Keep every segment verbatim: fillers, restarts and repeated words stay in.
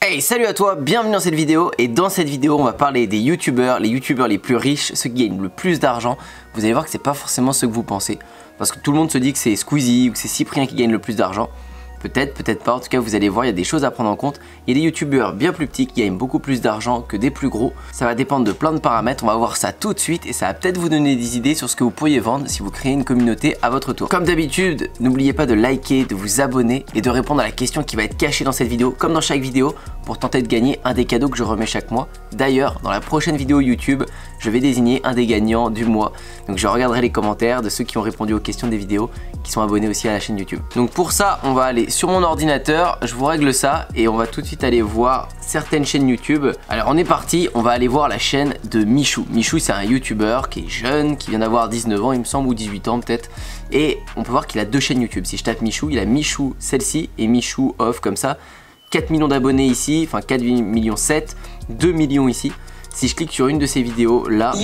Hey, salut à toi, bienvenue dans cette vidéo. Et dans cette vidéo on va parler des youtubeurs, les youtubeurs les plus riches, ceux qui gagnent le plus d'argent. Vous allez voir que c'est pas forcément ce que vous pensez, parce que tout le monde se dit que c'est Squeezie ou que c'est Cyprien qui gagne le plus d'argent. Peut-être, peut-être pas, en tout cas vous allez voir, il y a des choses à prendre en compte. Il y a des youtubeurs bien plus petits qui gagnent beaucoup plus d'argent que des plus gros. Ça va dépendre de plein de paramètres, on va voir ça tout de suite et ça va peut-être vous donner des idées sur ce que vous pourriez vendre si vous créez une communauté à votre tour. Comme d'habitude, n'oubliez pas de liker, de vous abonner et de répondre à la question qui va être cachée dans cette vidéo, comme dans chaque vidéo, pour tenter de gagner un des cadeaux que je remets chaque mois. D'ailleurs, dans la prochaine vidéo YouTube, je vais désigner un des gagnants du mois. Donc je regarderai les commentaires de ceux qui ont répondu aux questions des vidéos, qui sont abonnés aussi à la chaîne YouTube. Donc pour ça, on va aller sur mon ordinateur, je vous règle ça et on va tout de suite aller voir certaines chaînes YouTube. Alors on est parti, on va aller voir la chaîne de Michou. Michou, c'est un youtubeur qui est jeune, qui vient d'avoir dix-neuf ans il me semble, ou dix-huit ans peut-être. Et on peut voir qu'il a deux chaînes YouTube. Si je tape Michou, il a Michou celle-ci et Michou off comme ça. quatre millions d'abonnés ici, enfin quatre millions sept, deux millions ici. Si je clique sur une de ces vidéos là,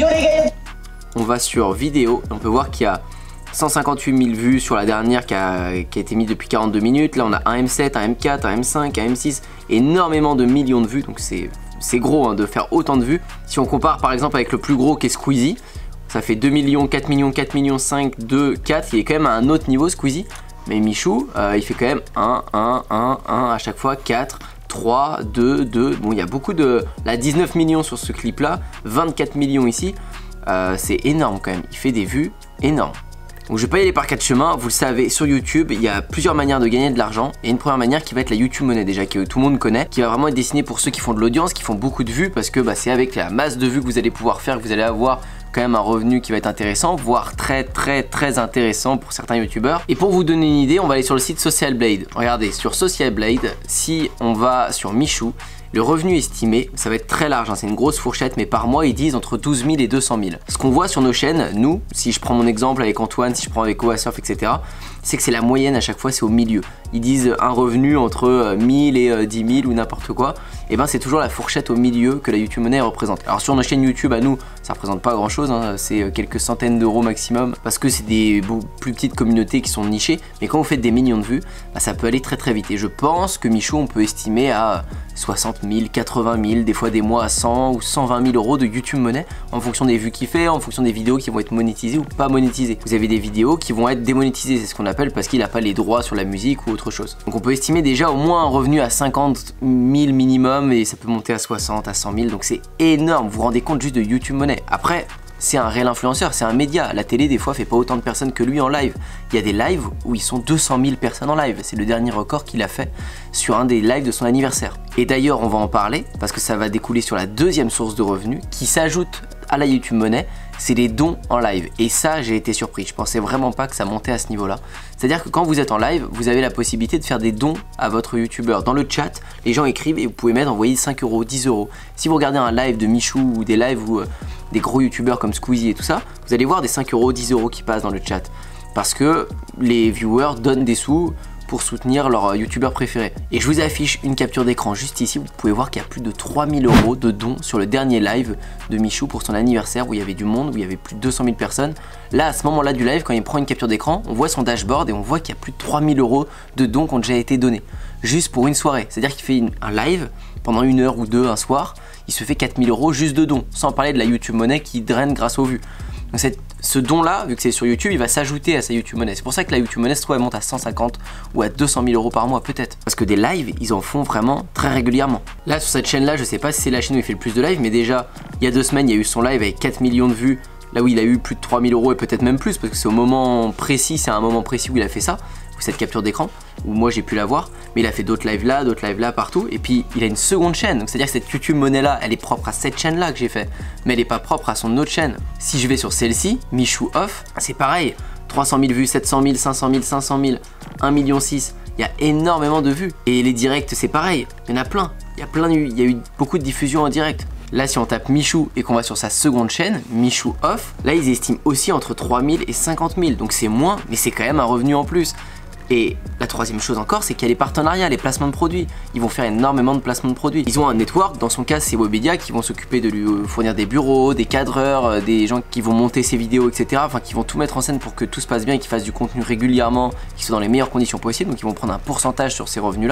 on va sur vidéo, on peut voir qu'il y a cent cinquante-huit mille vues sur la dernière qui a, qui a été mise depuis quarante-deux minutes. Là on a un M sept, un M quatre, un M cinq, un M six, énormément de millions de vues, donc c'est gros hein, de faire autant de vues. Si on compare par exemple avec le plus gros qui est Squeezie, ça fait deux millions, quatre millions, quatre millions cinq, deux, quatre, il est quand même à un autre niveau Squeezie. Mais Michou, euh, il fait quand même un, un, un, un à chaque fois, quatre, trois, deux, deux. Bon, il y a beaucoup de... Là, dix-neuf millions sur ce clip là, vingt-quatre millions ici. Euh, c'est énorme quand même, il fait des vues énormes. Donc je vais pas y aller par quatre chemins, vous le savez, sur YouTube, il y a plusieurs manières de gagner de l'argent. Et une première manière qui va être la YouTube Money déjà, que tout le monde connaît, qui va vraiment être destinée pour ceux qui font de l'audience, qui font beaucoup de vues, parce que bah, c'est avec la masse de vues que vous allez pouvoir faire que vous allez avoir quand même un revenu qui va être intéressant, voire très très très intéressant pour certains youtubeurs. Et pour vous donner une idée, on va aller sur le site Social Blade. Regardez, sur Social Blade, si on va sur Michou, le revenu estimé, ça va être très large, hein, c'est une grosse fourchette, mais par mois ils disent entre douze mille et deux cent mille. Ce qu'on voit sur nos chaînes, nous, si je prends mon exemple avec Antoine, si je prends avec Oasurf, et cetera, c'est que c'est la moyenne à chaque fois, c'est au milieu. Ils disent un revenu entre mille et dix mille ou n'importe quoi, et ben c'est toujours la fourchette au milieu que la YouTube Money représente. Alors sur nos chaînes YouTube à nous, ça représente pas grand chose, hein, c'est quelques centaines d'euros maximum, parce que c'est des plus petites communautés qui sont nichées, mais quand vous faites des millions de vues, bah, ça peut aller très très vite. Et je pense que Michou, on peut estimer à soixante mille, quatre-vingt mille, des fois des mois à cent ou cent vingt mille euros de YouTube Money en fonction des vues qu'il fait, en fonction des vidéos qui vont être monétisées ou pas monétisées. Vous avez des vidéos qui vont être démonétisées, c'est ce qu'on appelle parce qu'il n'a pas les droits sur la musique ou autre chose. Donc on peut estimer déjà au moins un revenu à cinquante mille minimum et ça peut monter à soixante, à cent mille, donc c'est énorme. Vous vous rendez compte juste de YouTube Money. Après, c'est un réel influenceur, c'est un média. La télé, des fois, fait pas autant de personnes que lui en live. Il y a des lives où ils sont deux cent mille personnes en live. C'est le dernier record qu'il a fait sur un des lives de son anniversaire. Et d'ailleurs, on va en parler parce que ça va découler sur la deuxième source de revenus qui s'ajoute à la YouTube Money, c'est les dons en live. Et ça, j'ai été surpris. Je pensais vraiment pas que ça montait à ce niveau-là. C'est-à-dire que quand vous êtes en live, vous avez la possibilité de faire des dons à votre youtubeur. Dans le chat, les gens écrivent et vous pouvez mettre envoyer cinq euros, dix euros. Si vous regardez un live de Michou ou des lives où euh, des gros youtubeurs comme Squeezie et tout ça, vous allez voir des cinq euros, dix euros qui passent dans le chat. Parce que les viewers donnent des sous pour soutenir leur youtubeur préféré. Et je vous affiche une capture d'écran juste ici, vous pouvez voir qu'il y a plus de trois mille euros de dons sur le dernier live de Michou pour son anniversaire où il y avait du monde, où il y avait plus de deux cent mille personnes. Là, à ce moment-là du live, quand il prend une capture d'écran, on voit son dashboard et on voit qu'il y a plus de trois mille euros de dons qui ont déjà été donnés. Juste pour une soirée. C'est-à-dire qu'il fait une, un live pendant une heure ou deux un soir, il se fait quatre mille euros juste de dons, sans parler de la YouTube Money qui draine grâce aux vues. Donc cette, ce don là, vu que c'est sur YouTube, il va s'ajouter à sa YouTube Money. C'est pour ça que la YouTube Money se trouve elle monte à cent cinquante ou à deux cent mille euros par mois peut-être. Parce que des lives, ils en font vraiment très régulièrement. Là sur cette chaîne là, je sais pas si c'est la chaîne où il fait le plus de lives, mais déjà il y a deux semaines il y a eu son live avec quatre millions de vues. Là où il a eu plus de trois mille euros et peut-être même plus, parce que c'est au moment précis, c'est un moment précis où il a fait ça, ou cette capture d'écran, où moi j'ai pu la voir, mais il a fait d'autres lives là, d'autres lives là, partout, et puis il a une seconde chaîne, donc c'est à dire que cette YouTube Money là, elle est propre à cette chaîne là que j'ai fait, mais elle est pas propre à son autre chaîne. Si je vais sur celle-ci, Michou Off, c'est pareil, trois cent mille vues, sept cent mille, cinq cent mille, cinq cent mille, un million six, il y a énormément de vues, et les directs c'est pareil, il y en a plein, il y a plein, il y a eu beaucoup de diffusions en direct. Là si on tape Michou et qu'on va sur sa seconde chaîne, Michou Off, là ils estiment aussi entre trois mille et cinquante mille, donc c'est moins, mais c'est quand même un revenu en plus. Et la troisième chose encore, c'est qu'il y a les partenariats, les placements de produits. Ils vont faire énormément de placements de produits. Ils ont un network, dans son cas c'est Webedia qui vont s'occuper de lui fournir des bureaux, des cadreurs, des gens qui vont monter ses vidéos, et cetera. Enfin qui vont tout mettre en scène pour que tout se passe bien et qu'ils fassent du contenu régulièrement, qu'ils soient dans les meilleures conditions possibles. Donc ils vont prendre un pourcentage sur ces revenus là.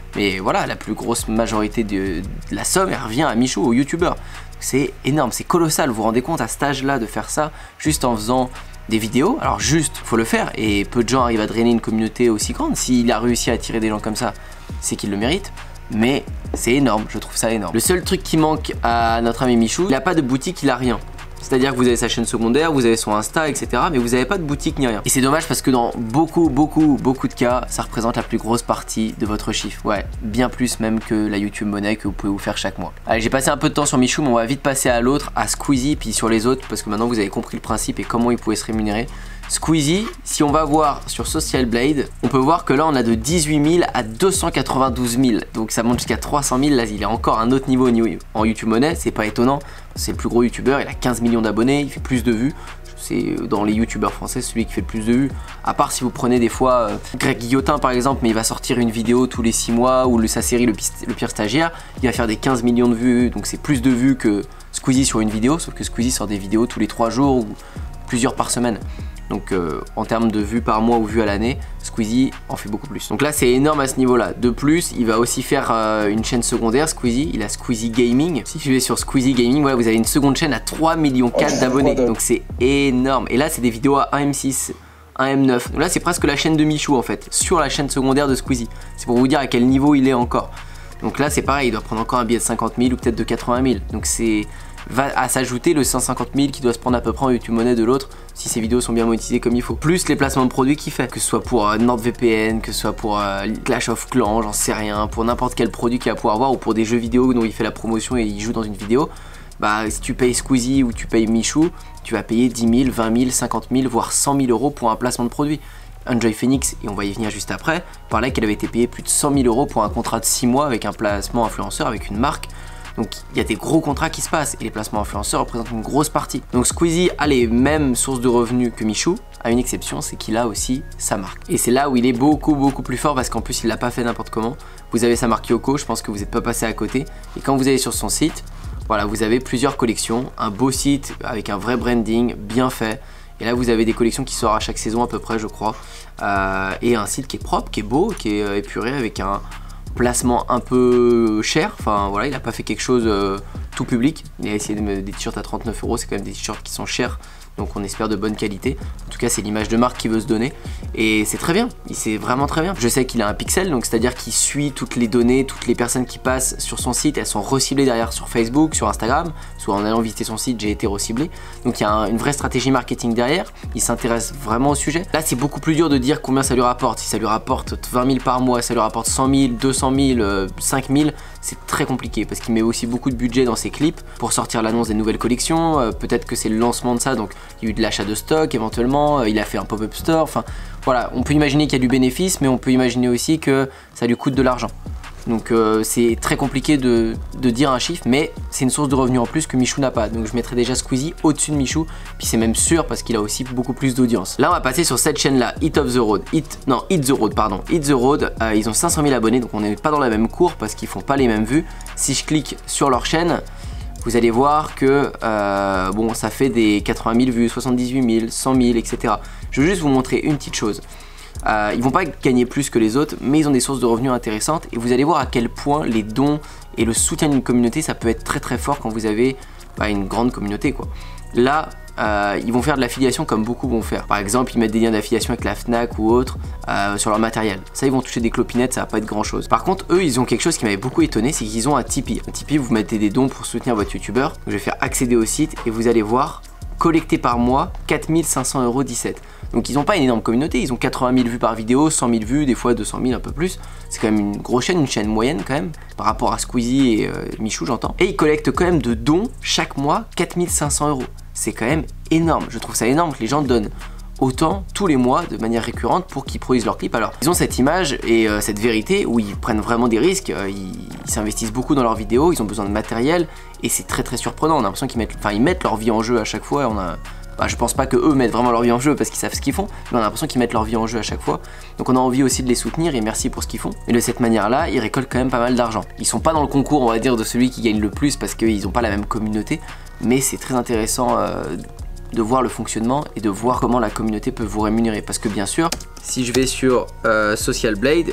Mais voilà, la plus grosse majorité de, de la somme, elle revient à Michou, au youtubeur. C'est énorme, c'est colossal, vous vous rendez compte à cet âge-là de faire ça, juste en faisant des vidéos. Alors juste, faut le faire, et peu de gens arrivent à drainer une communauté aussi grande. S'il a réussi à attirer des gens comme ça, c'est qu'il le mérite. Mais c'est énorme, je trouve ça énorme. Le seul truc qui manque à notre ami Michou, il n'a pas de boutique, il a rien. C'est-à-dire que vous avez sa chaîne secondaire, vous avez son Insta, et cetera. Mais vous n'avez pas de boutique ni rien. Et c'est dommage parce que dans beaucoup, beaucoup, beaucoup de cas, ça représente la plus grosse partie de votre chiffre. Ouais, bien plus même que la YouTube Money que vous pouvez vous faire chaque mois. Allez, j'ai passé un peu de temps sur Michou, mais on va vite passer à l'autre, à Squeezie, puis sur les autres, parce que maintenant vous avez compris le principe et comment il pouvait se rémunérer. Squeezie, si on va voir sur Social Blade, on peut voir que là on a de dix-huit mille à deux cent quatre-vingt-douze mille. Donc ça monte jusqu'à trois cent mille. Là il est encore un autre niveau en YouTube Money. C'est pas étonnant. C'est le plus gros youtubeur. Il a quinze millions d'abonnés. Il fait plus de vues. C'est dans les youtubeurs français celui qui fait le plus de vues. À part si vous prenez des fois euh, Greg Guillotin par exemple, mais il va sortir une vidéo tous les six mois, ou le, sa série le, le pire stagiaire. Il va faire des quinze millions de vues. Donc c'est plus de vues que Squeezie sur une vidéo. Sauf que Squeezie sort des vidéos tous les trois jours ou plusieurs par semaine. Donc euh, en termes de vues par mois ou vues à l'année, Squeezie en fait beaucoup plus. Donc là c'est énorme à ce niveau là. De plus, il va aussi faire euh, une chaîne secondaire, Squeezie. Il a Squeezie Gaming. Si je vais sur Squeezie Gaming, voilà, vous avez une seconde chaîne à trois virgule quatre millions d'abonnés. Donc c'est énorme. Et là c'est des vidéos à un M six, un M neuf. Donc là c'est presque la chaîne de Michou en fait, sur la chaîne secondaire de Squeezie. C'est pour vous dire à quel niveau il est encore. Donc là c'est pareil, il doit prendre encore un billet de cinquante mille ou peut-être de quatre-vingt mille. Donc c'est... va à s'ajouter le cent cinquante mille qui doit se prendre à peu près en YouTube Money de l'autre si ces vidéos sont bien monétisées comme il faut. Plus les placements de produits qu'il fait, que ce soit pour euh, NordVPN, que ce soit pour euh, Clash of Clans, j'en sais rien, pour n'importe quel produit qu'il va pouvoir avoir, ou pour des jeux vidéo dont il fait la promotion et il joue dans une vidéo. Bah si tu payes Squeezie ou tu payes Michou, tu vas payer dix mille, vingt mille, cinquante mille, voire cent mille euros pour un placement de produit. Enjoy Phoenix, et on va y venir juste après, parlait qu'elle avait été payée plus de cent mille euros pour un contrat de six mois avec un placement influenceur, avec une marque. Donc il y a des gros contrats qui se passent et les placements influenceurs représentent une grosse partie. Donc Squeezie a les mêmes sources de revenus que Michou, à une exception, c'est qu'il a aussi sa marque. Et c'est là où il est beaucoup beaucoup plus fort parce qu'en plus il l'a pas fait n'importe comment. Vous avez sa marque Yoko, je pense que vous n'êtes pas passé à côté. Et quand vous allez sur son site, voilà, vous avez plusieurs collections, un beau site avec un vrai branding bien fait. Et là vous avez des collections qui sortent à chaque saison à peu près je crois. Euh, et un site qui est propre, qui est beau, qui est épuré avec un placement un peu cher. Enfin voilà, il n'a pas fait quelque chose euh, tout public. Il a essayé de mettre des t-shirts à trente-neuf euros, c'est quand même des t-shirts qui sont chers. Donc on espère de bonne qualité. En tout cas c'est l'image de marque qu'il veut se donner. Et c'est très bien, c'est vraiment très bien. Je sais qu'il a un pixel, donc c'est à dire qu'il suit toutes les données, toutes les personnes qui passent sur son site, elles sont reciblées derrière sur Facebook, sur Instagram. Soit en allant visiter son site, j'ai été reciblé. Donc il y a un, une vraie stratégie marketing derrière. Il s'intéresse vraiment au sujet. Là c'est beaucoup plus dur de dire combien ça lui rapporte. Si ça lui rapporte vingt mille par mois, ça lui rapporte cent mille, deux cent mille, euh, cinq mille, c'est très compliqué parce qu'il met aussi beaucoup de budget dans ses clips pour sortir l'annonce des nouvelles collections. Euh, peut-être que c'est le lancement de ça, donc il y a eu de l'achat de stock éventuellement, euh, il a fait un pop-up store, enfin voilà, on peut imaginer qu'il y a du bénéfice, mais on peut imaginer aussi que ça lui coûte de l'argent. Donc euh, c'est très compliqué de, de dire un chiffre, mais c'est une source de revenus en plus que Michou n'a pas. Donc je mettrai déjà Squeezie au-dessus de Michou, puis c'est même sûr parce qu'il a aussi beaucoup plus d'audience. Là on va passer sur cette chaîne là, Hit of the Road, Hit, non Hit the Road pardon, Hit the Road, euh, ils ont cinq cent mille abonnés, donc on n'est pas dans la même cour parce qu'ils font pas les mêmes vues. Si je clique sur leur chaîne, vous allez voir que euh, bon, ça fait des quatre-vingt mille vues, soixante-dix-huit mille, cent mille, et cetera. Je veux juste vous montrer une petite chose. Euh, ils vont pas gagner plus que les autres, mais ils ont des sources de revenus intéressantes et vous allez voir à quel point les dons et le soutien d'une communauté, ça peut être très très fort quand vous avez bah, une grande communauté quoi. Là, euh, ils vont faire de l'affiliation comme beaucoup vont faire. Par exemple, ils mettent des liens d'affiliation avec la Fnac ou autre euh, sur leur matériel. Ça, ils vont toucher des clopinettes, ça va pas être grand chose. Par contre, eux, ils ont quelque chose qui m'avait beaucoup étonné, c'est qu'ils ont un Tipeee. Un Tipeee, vous mettez des dons pour soutenir votre youtubeur. Je vais faire accéder au site et vous allez voir, collecté par mois, quatre mille cinq cents euros dix-sept. Donc ils n'ont pas une énorme communauté, ils ont quatre-vingt mille vues par vidéo, cent mille vues, des fois deux cent mille, un peu plus. C'est quand même une grosse chaîne, une chaîne moyenne quand même, par rapport à Squeezie et euh, Michou j'entends. Et ils collectent quand même de dons chaque mois quatre mille cinq cents euros. C'est quand même énorme, je trouve ça énorme que les gens donnent autant tous les mois de manière récurrente pour qu'ils produisent leurs clips. Alors ils ont cette image et euh, cette vérité où ils prennent vraiment des risques, euh, ils s'investissent beaucoup dans leurs vidéos, ils ont besoin de matériel et c'est très très surprenant. On a l'impression qu'ils mettent, enfin, ils mettent leur vie en jeu à chaque fois. On a, bah, je pense pas que eux mettent vraiment leur vie en jeu parce qu'ils savent ce qu'ils font, mais on a l'impression qu'ils mettent leur vie en jeu à chaque fois. Donc on a envie aussi de les soutenir et merci pour ce qu'ils font. Et de cette manière là, ils récoltent quand même pas mal d'argent. Ils sont pas dans le concours, on va dire, de celui qui gagne le plus parce qu'ils ont pas la même communauté, mais c'est très intéressant euh, de voir le fonctionnement et de voir comment la communauté peut vous rémunérer. Parce que bien sûr, si je vais sur euh, Social Blade,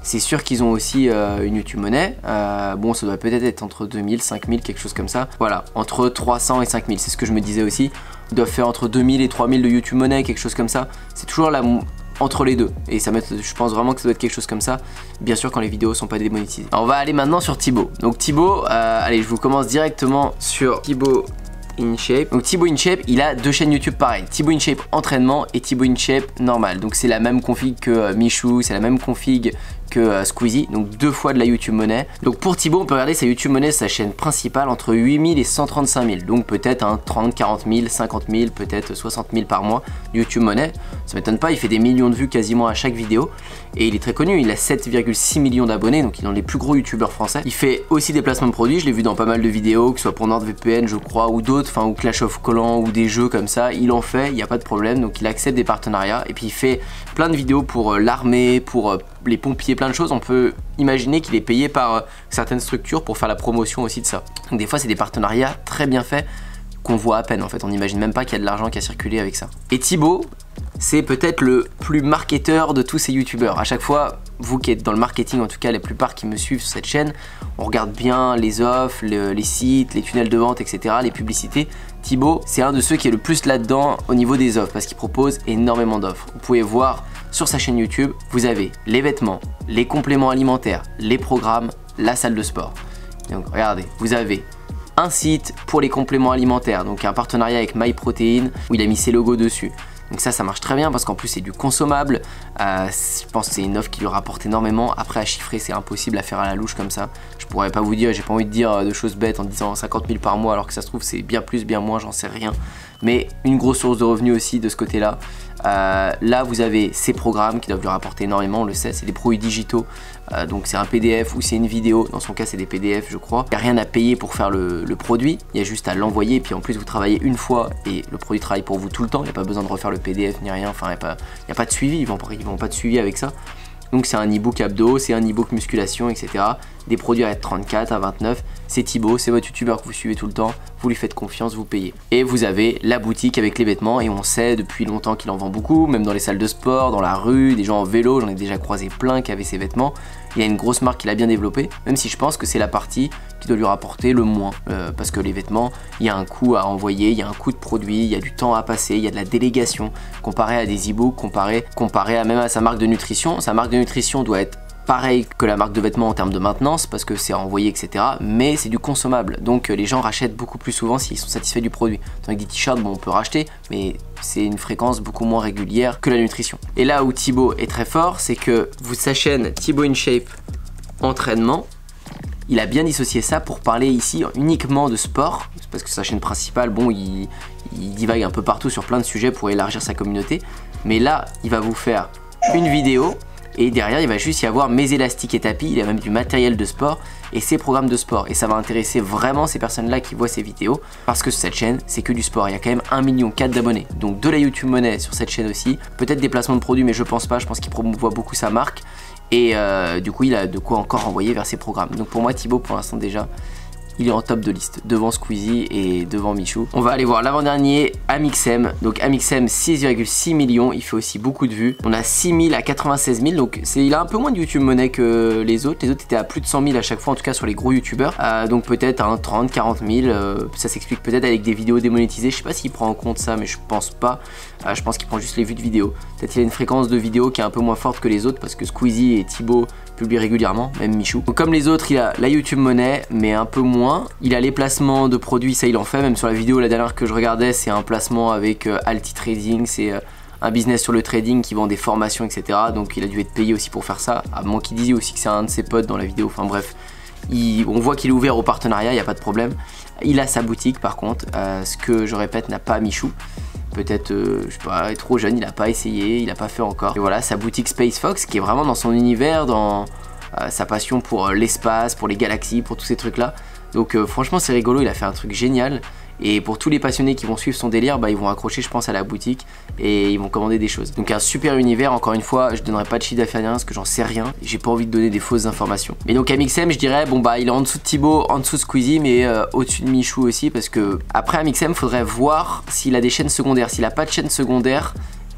c'est sûr qu'ils ont aussi euh, une YouTube Money. Euh, bon, ça doit peut-être être entre deux mille, cinq mille, quelque chose comme ça. Voilà, entre trois cents et cinq mille, c'est ce que je me disais aussi. Ils doivent faire entre deux mille et trois mille de YouTube Money, quelque chose comme ça. C'est toujours la... entre les deux, et ça je pense vraiment que ça doit être quelque chose comme ça, bien sûr quand les vidéos sont pas démonétisées. Alors, on va aller maintenant sur Thibaut. Donc Thibaut, euh, allez, je vous commence directement sur Thibaut InShape. Donc Thibaut InShape, il a deux chaînes YouTube pareilles, Thibaut InShape entraînement et Thibaut InShape normal. Donc c'est la même config que euh, Michou, c'est la même config que euh, Squeezie, donc deux fois de la YouTube Money. Donc pour Thibaut, on peut regarder sa YouTube Money, sa chaîne principale, entre huit mille et cent trente-cinq mille, donc peut-être un trente, quarante mille, cinquante mille, peut-être soixante mille par mois YouTube Money. Ça m'étonne pas, il fait des millions de vues quasiment à chaque vidéo et il est très connu, il a sept virgule six millions d'abonnés, donc il est dans les plus gros youtubeurs français. Il fait aussi des placements de produits, je l'ai vu dans pas mal de vidéos, que ce soit pour NordVPN je crois, ou d'autres, enfin ou Clash of Clans ou des jeux comme ça, il en fait, il n'y a pas de problème, donc il accepte des partenariats et puis il fait plein de vidéos pour euh, l'armée, pour euh, les pompiers, plein de choses. On peut imaginer qu'il est payé par euh, certaines structures pour faire la promotion aussi de ça. Donc des fois c'est des partenariats très bien faits qu'on voit à peine en fait, on n'imagine même pas qu'il y a de l'argent qui a circulé avec ça. Et Thibaut, c'est peut-être le plus marketeur de tous ces youtubeurs. À chaque fois, vous qui êtes dans le marketing, en tout cas la plupart qui me suivent sur cette chaîne, on regarde bien les offres, le, les sites, les tunnels de vente, et cetera, les publicités. Thibaut, c'est un de ceux qui est le plus là-dedans au niveau des offres parce qu'il propose énormément d'offres. Vous pouvez voir sur sa chaîne YouTube, vous avez les vêtements, les compléments alimentaires, les programmes, la salle de sport. Donc regardez, vous avez un site pour les compléments alimentaires, donc un partenariat avec MyProtein où il a mis ses logos dessus. Donc ça, ça marche très bien parce qu'en plus c'est du consommable. Euh, je pense que c'est une offre qui lui rapporte énormément. Après à chiffrer, c'est impossible à faire à la louche comme ça. Je pourrais pas vous dire, j'ai pas envie de dire de choses bêtes en disant cinquante mille par mois alors que ça se trouve c'est bien plus, bien moins, j'en sais rien. Mais une grosse source de revenus aussi de ce côté-là. Euh, là vous avez ces programmes qui doivent lui rapporter énormément, on le sait, c'est des produits digitaux. Euh, donc c'est un P D F ou c'est une vidéo, dans son cas c'est des P D F je crois. Il n'y a rien à payer pour faire le, le produit, il y a juste à l'envoyer et puis en plus vous travaillez une fois et le produit travaille pour vous tout le temps, il n'y a pas besoin de refaire le P D F ni rien, enfin il n'y a, a pas de suivi, ils vont, ils vont pas de suivi avec ça. Donc c'est un e-book abdos, c'est un e-book musculation, et cetera. Des produits à trente-quatre, à vingt-neuf. C'est Thibaut, c'est votre youtubeur que vous suivez tout le temps. Vous lui faites confiance, vous payez. Et vous avez la boutique avec les vêtements et on sait depuis longtemps qu'il en vend beaucoup, même dans les salles de sport, dans la rue, des gens en vélo, j'en ai déjà croisé plein qui avaient ces vêtements. Il y a une grosse marque qu'il a bien développée, même si je pense que c'est la partie qui doit lui rapporter le moins. Euh, parce que les vêtements, il y a un coût à envoyer, il y a un coût de produit, il y a du temps à passer, il y a de la délégation. Comparé à des e-books, comparé, comparé à même à sa marque de nutrition. Sa marque de nutrition doit être pareil que la marque de vêtements en termes de maintenance parce que c'est à envoyer, et cetera. Mais c'est du consommable, donc les gens rachètent beaucoup plus souvent s'ils sont satisfaits du produit. Tandis que des t-shirts, bon, on peut racheter, mais c'est une fréquence beaucoup moins régulière que la nutrition. Et là où Thibaut est très fort, c'est que vous, sa chaîne Thibaut InShape entraînement, il a bien dissocié ça pour parler ici uniquement de sport, parce que sa chaîne principale, bon, il, il divague un peu partout sur plein de sujets pour élargir sa communauté. Mais là, il va vous faire une vidéo. Et derrière il va juste y avoir mes élastiques et tapis, il y a même du matériel de sport et ses programmes de sport. Et ça va intéresser vraiment ces personnes là qui voient ces vidéos parce que sur cette chaîne c'est que du sport, il y a quand même un virgule quatre million d'abonnés. Donc de la YouTube Money sur cette chaîne aussi, peut-être des placements de produits mais je pense pas, je pense qu'il promouvoit beaucoup sa marque. Et euh, du coup il a de quoi encore envoyer vers ses programmes. Donc pour moi Thibaut pour l'instant déjà, il est en top de liste, devant Squeezie et devant Michou. On va aller voir l'avant-dernier, Amixem. Donc Amixem, six virgule six millions, il fait aussi beaucoup de vues. On a six mille à quatre-vingt-seize mille, donc il a un peu moins de YouTube Money que les autres. Les autres étaient à plus de cent mille à chaque fois, en tout cas sur les gros youtubeurs. Euh, donc peut-être un trente, quarante mille, euh, ça s'explique peut-être avec des vidéos démonétisées. Je sais pas s'il prend en compte ça, mais je pense pas. Euh, je pense qu'il prend juste les vues de vidéos. Peut-être qu'il a une fréquence de vidéos qui est un peu moins forte que les autres parce que Squeezie et Thibaut publient régulièrement, même Michou. Donc comme les autres, il a la YouTube Money, mais un peu moins. Il a les placements de produits, ça il en fait, même sur la vidéo la dernière que je regardais, c'est un placement avec euh, Alti Trading, c'est euh, un business sur le trading qui vend des formations, et cetera. Donc il a dû être payé aussi pour faire ça, à moins qu'il dise aussi que c'est un de ses potes dans la vidéo, enfin bref. Il, on voit qu'il est ouvert au partenariat, il n'y a pas de problème. Il a sa boutique par contre, euh, ce que je répète n'a pas Michou. Peut-être, euh, je sais pas, il est trop jeune, il n'a pas essayé, il n'a pas fait encore. Et voilà, sa boutique Space Fox qui est vraiment dans son univers, dans euh, sa passion pour euh, l'espace, pour les galaxies, pour tous ces trucs-là. Donc euh, franchement c'est rigolo, il a fait un truc génial. Et pour tous les passionnés qui vont suivre son délire, bah, ils vont accrocher je pense à la boutique et ils vont commander des choses. Donc un super univers, encore une fois, je donnerai pas de chiffre d'affaires parce que j'en sais rien. J'ai pas envie de donner des fausses informations. Mais donc Amixem, je dirais, bon bah il est en dessous de Thibaut, en dessous de Squeezie, mais euh, au-dessus de Michou aussi parce que après Amixem, faudrait voir s'il a des chaînes secondaires. S'il a pas de chaîne secondaire,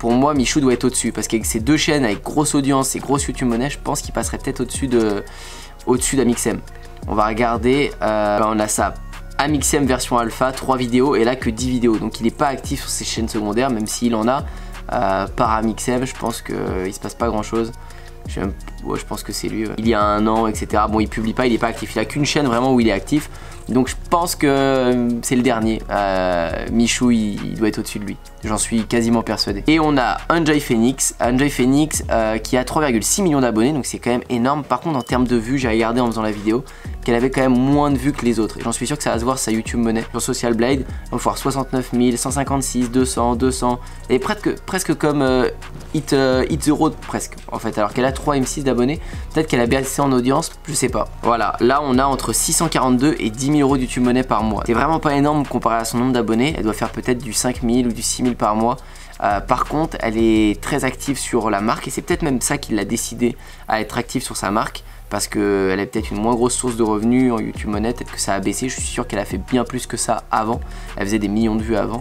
pour moi Michou doit être au-dessus, parce qu'avec ces deux chaînes avec grosse audience et grosse YouTube Money, je pense qu'il passerait peut-être au-dessus de au-dessus d'Amixem. On va regarder, euh, on a ça, Amixem version alpha, trois vidéos et là que dix vidéos, donc il n'est pas actif sur ses chaînes secondaires, même s'il en a. Euh, par Amixem, je pense qu'il euh, se passe pas grand chose. Je, ouais, je pense que c'est lui, ouais. Il y a un an, et cetera. Bon, il publie pas, il est pas actif. Il a qu'une chaîne vraiment où il est actif. Donc je pense que euh, c'est le dernier. Euh, Michou, il, il doit être au-dessus de lui. J'en suis quasiment persuadé. Et on a Enjoy Phoenix. Enjoy Phoenix euh, qui a trois virgule six millions d'abonnés. Donc c'est quand même énorme. Par contre, en termes de vues, j'ai regardé en faisant la vidéo qu'elle avait quand même moins de vues que les autres. Et j'en suis sûr que ça va se voir sur sa YouTube Money. Sur Social Blade, on va voir soixante-neuf mille, cent cinquante-six, deux cents, deux cents. Et presque, presque comme euh, Hit, euh, Hit the Road, presque en fait. Alors qu'elle a trois virgule six d'abonnés. Peut-être qu'elle a baissé en audience, je sais pas. Voilà, là on a entre six cent quarante-deux et dix mille euros de YouTube Money par mois. C'est vraiment pas énorme comparé à son nombre d'abonnés. Elle doit faire peut-être du cinq mille ou du six mille par mois. Euh, par contre, elle est très active sur la marque et c'est peut-être même ça qui l'a décidé à être active sur sa marque. Parce qu'elle a peut-être une moins grosse source de revenus en YouTube Money, peut-être que ça a baissé. Je suis sûr qu'elle a fait bien plus que ça avant. Elle faisait des millions de vues avant.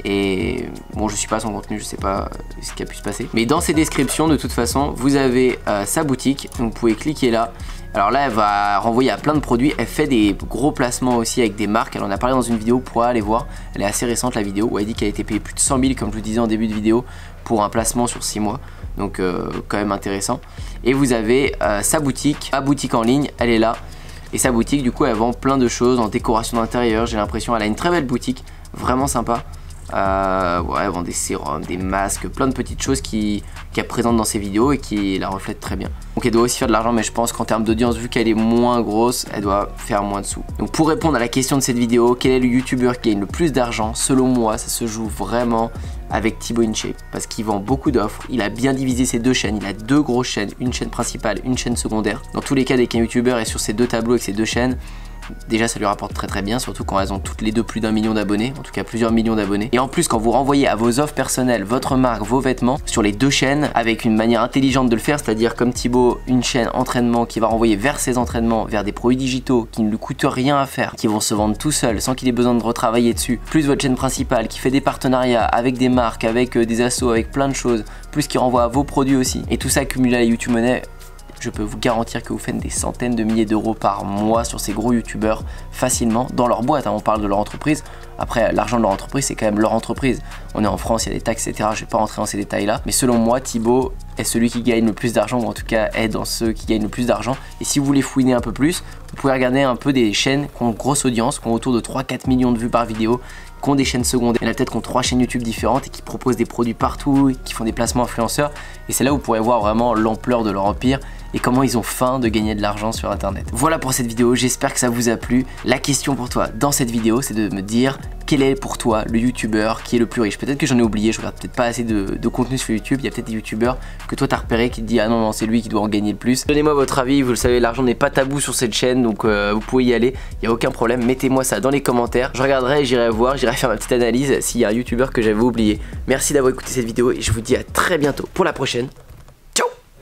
Et bon, je suis pas son contenu, je sais pas ce qui a pu se passer. Mais dans ses descriptions, de toute façon, vous avez euh, sa boutique. Donc vous pouvez cliquer là. Alors là, elle va renvoyer à plein de produits. Elle fait des gros placements aussi avec des marques. Elle en a parlé dans une vidéo, vous pourrez aller voir. Elle est assez récente la vidéo où elle dit qu'elle a été payée plus de cent mille, comme je vous disais en début de vidéo, pour un placement sur six mois. Donc euh, quand même intéressant. Et vous avez euh, sa boutique, sa boutique en ligne, elle est là. Et sa boutique, du coup, elle vend plein de choses en décoration d'intérieur. J'ai l'impression, elle a une très belle boutique, vraiment sympa. Euh, ouais, elle vend des sérums, des masques, plein de petites choses qui, qu'elle présente dans ses vidéos et qui la reflètent très bien. Donc elle doit aussi faire de l'argent, mais je pense qu'en termes d'audience, vu qu'elle est moins grosse, elle doit faire moins de sous. Donc pour répondre à la question de cette vidéo, quel est le youtubeur qui gagne le plus d'argent? Selon moi, ça se joue vraiment avec Thibaut InShape, parce qu'il vend beaucoup d'offres. Il a bien divisé ses deux chaînes, il a deux grosses chaînes, une chaîne principale, une chaîne secondaire. Dans tous les cas, dès qu'un youtubeur est sur ces deux tableaux avec ces deux chaînes, déjà ça lui rapporte très très bien, surtout quand elles ont toutes les deux plus d'un million d'abonnés, en tout cas plusieurs millions d'abonnés. Et en plus, quand vous renvoyez à vos offres personnelles votre marque, vos vêtements sur les deux chaînes avec une manière intelligente de le faire, c'est-à-dire comme Thibaut, une chaîne entraînement qui va renvoyer vers ses entraînements, vers des produits digitaux qui ne lui coûtent rien à faire, qui vont se vendre tout seul sans qu'il ait besoin de retravailler dessus, plus votre chaîne principale qui fait des partenariats avec des marques, avec euh, des assos, avec plein de choses, plus qui renvoie à vos produits aussi. Et tout ça cumulé à la YouTube Money, je peux vous garantir que vous faites des centaines de milliers d'euros par mois sur ces gros youtubeurs facilement dans leur boîte, hein. On parle de leur entreprise. Après, l'argent de leur entreprise, c'est quand même leur entreprise. On est en France, il y a des taxes, et cetera. Je vais pas rentrer dans ces détails là, mais selon moi, Thibaut est celui qui gagne le plus d'argent, ou en tout cas est dans ceux qui gagnent le plus d'argent. Et si vous voulez fouiner un peu plus, vous pouvez regarder un peu des chaînes qui ont une grosse audience, qui ont autour de trois à quatre millions de vues par vidéo, qui ont des chaînes secondaires. Il y en a peut-être qui ont trois chaînes YouTube différentes et qui proposent des produits partout, qui font des placements influenceurs. Et c'est là où vous pourrez voir vraiment l'ampleur de leur empire et comment ils ont faim de gagner de l'argent sur internet. Voilà pour cette vidéo, j'espère que ça vous a plu. La question pour toi dans cette vidéo, c'est de me dire quel est pour toi le youtubeur qui est le plus riche. Peut-être que j'en ai oublié, je regarde peut-être pas assez de, de contenu sur YouTube. Il y a peut-être des youtubeurs que toi t'as repéré qui te dit ah non non c'est lui qui doit en gagner le plus. Donnez-moi votre avis, vous le savez, l'argent n'est pas tabou sur cette chaîne, donc euh, vous pouvez y aller, il n'y a aucun problème. Mettez-moi ça dans les commentaires, je regarderai, j'irai voir, j'irai faire ma petite analyse s'il y a un youtubeur que j'avais oublié. Merci d'avoir écouté cette vidéo et je vous dis à très bientôt pour la prochaine.